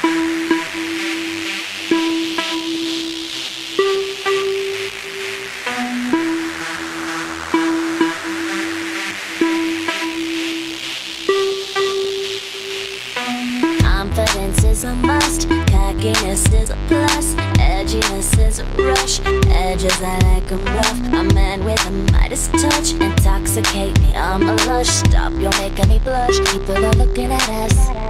Confidence is a must, cockiness is a plus, edginess is a rush, edges I like 'em rough. A man with a Midas touch, intoxicate me, I'm a lush. Stop, you're making me blush, people are looking at us.